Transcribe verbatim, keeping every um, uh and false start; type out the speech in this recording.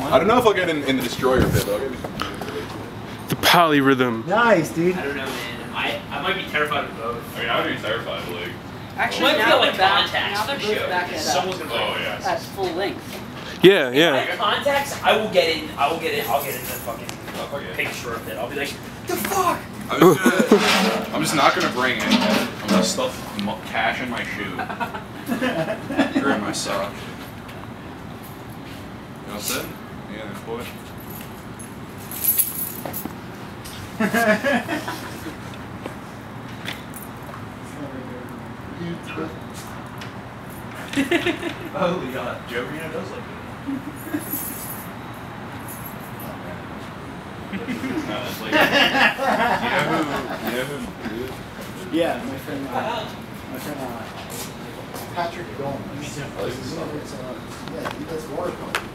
I don't know if I'll get in, in the destroyer pit, but I'll get in. The polyrhythm. Nice, dude. I don't know, man. I, I might be terrified of both. I mean, I would be terrified of like. Actually, It might now feel they're like back. contacts Now they're for the both show. back at Someone's uh, gonna Oh yeah. at full length. Yeah, If I yeah. have contacts, I will get in. I will get in. I'll get in the fucking Oh, fuck yeah. picture of it. I'll be like, the fuck. I'm just, gonna, I'm just not gonna bring any. I'm gonna stuff m cash in my shoe or in my sock. You know what I'm saying? Yeah, boy. Holy god, Joe Reno does like No, it's like, you know who? You know who? Yeah, my friend, uh, my friend, uh, Patrick Gomes. I like this song. Yeah, he does water polo.